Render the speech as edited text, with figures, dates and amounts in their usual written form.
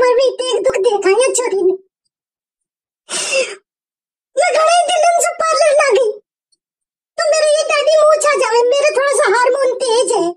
उम्र में इतने दुख देखा है छोरी ने। मैं घणे दिलन से पार्लर ना गई तो मेरे ये डाडी मुंह छा जावे, मेरे थोड़ा सा हार्मोन तेज है।